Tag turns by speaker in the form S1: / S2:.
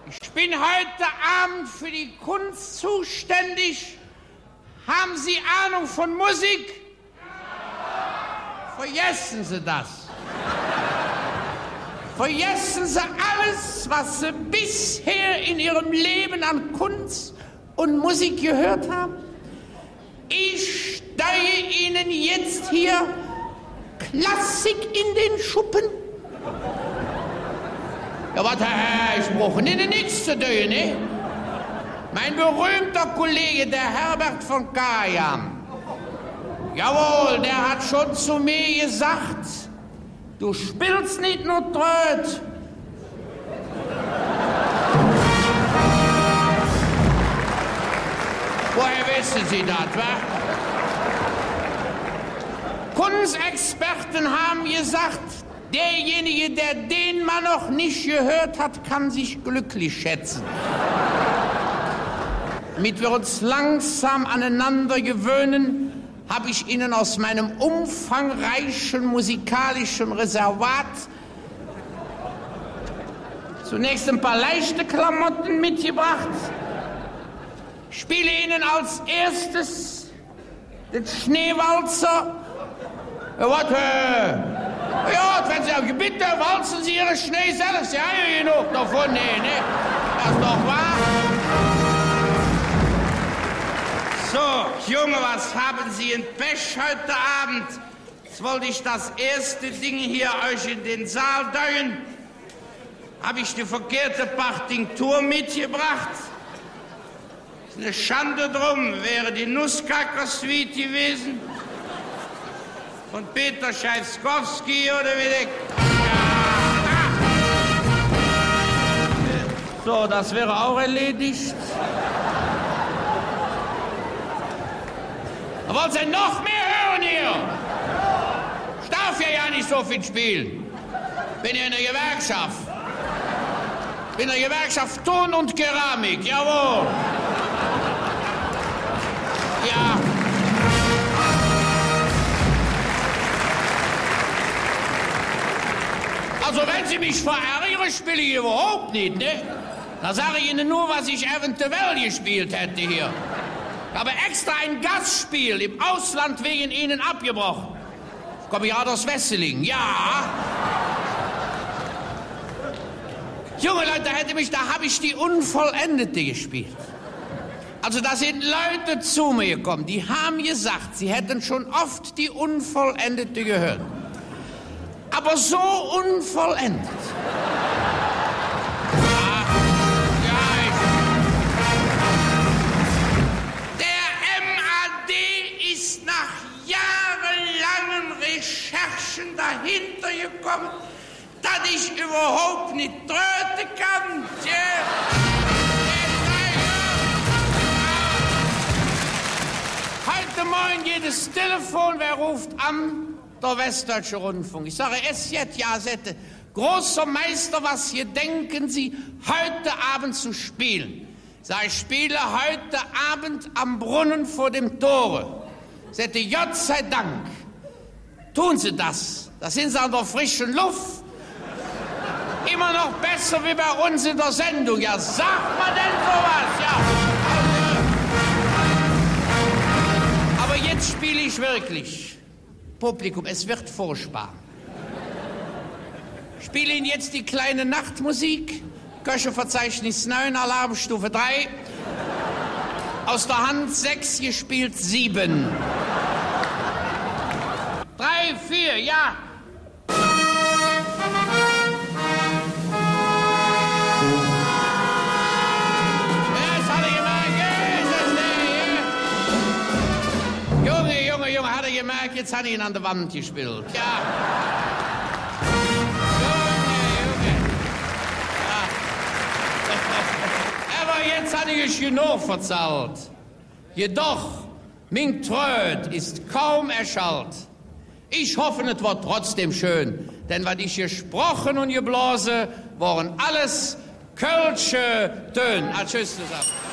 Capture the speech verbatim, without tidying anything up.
S1: Ich bin heute Abend für die Kunst zuständig. Haben Sie Ahnung von Musik? Vergessen Sie das. Vergessen Sie alles, was Sie bisher in Ihrem Leben an Kunst und Musik gehört haben. Ich steige Ihnen jetzt hier Klassik in den Schuppen. Ja, warte, Herr, ich brauche Ihnen nichts zu tun, ne? Mein berühmter Kollege, der Herbert von Karajan, jawohl, der hat schon zu mir gesagt, du spielst nicht nur Tröd. Woher wissen Sie das, wa? Kunstexperten haben gesagt, derjenige, der den Mann noch nicht gehört hat, kann sich glücklich schätzen. Damit wir uns langsam aneinander gewöhnen, habe ich Ihnen aus meinem umfangreichen musikalischen Reservat zunächst ein paar leichte Klamotten mitgebracht. Ich spiele Ihnen als erstes den Schneewalzer. Ja, warte. Ja, wenn Sie bitte walzen Sie Ihre Schnee selbst. Sie haben ja genug davon, ne, ne? Das ist doch wahr. So, Junge, was haben Sie in Pech heute Abend? Jetzt wollte ich das erste Ding hier euch in den Saal deugen. Habe ich die verkehrte Partitur mitgebracht? Ist eine Schande drum, wäre die Nusskacker-Suite gewesen. Von Peter Tchaikovsky oder wie der... Ja. So, das wäre auch erledigt. Wollen Sie noch mehr hören hier? Ich darf ja ja nicht so viel spielen. Bin ja in der Gewerkschaft. Bin in der Gewerkschaft Ton und Keramik, jawohl. Ja. Also wenn Sie mich verärgern, spiele ich überhaupt nicht, ne? Da sage ich Ihnen nur, was ich eventuell gespielt hätte hier. Ich habe extra ein Gastspiel im Ausland wegen Ihnen abgebrochen. Ich komme ja aus Wesseling, ja. Junge Leute, hätte mich, da habe ich die Unvollendete gespielt. Also da sind Leute zu mir gekommen, die haben gesagt, sie hätten schon oft die Unvollendete gehört. Aber so unvollendet. Ja, ja, ich... Der M A D ist nach jahrelangen Recherchen dahinter gekommen, dass ich überhaupt nicht tröten kann. Heute Morgen geht das Telefon, wer ruft an? Der Westdeutsche Rundfunk. Ich sage, es jetzt, ja, Sette. Großer Meister, was hier denken Sie, heute Abend zu spielen? Ich sage, ich spiele heute Abend am Brunnen vor dem Tore. Sette, Gott sei Dank. Tun Sie das. Da sind Sie an der frischen Luft. Immer noch besser wie bei uns in der Sendung. Ja, sagt man denn sowas? Ja. Aber jetzt spiele ich wirklich. Publikum, es wird furchtbar. Ich spiele Ihnen jetzt die kleine Nachtmusik. Köchelverzeichnis neun, Alarmstufe drei. Aus der Hand sechs, gespielt sieben. drei, vier, ja. Gemerkt, jetzt hat ich ihn an der Wand gespielt. Ja. Junge, Junge. Ja. Aber jetzt hat ich es genug verzahlt. Jedoch, mein Tröd ist kaum erschallt. Ich hoffe, es wird trotzdem schön, denn was ich gesprochen und geblasen, waren alles kölsche Töne. Ah, tschüss zusammen.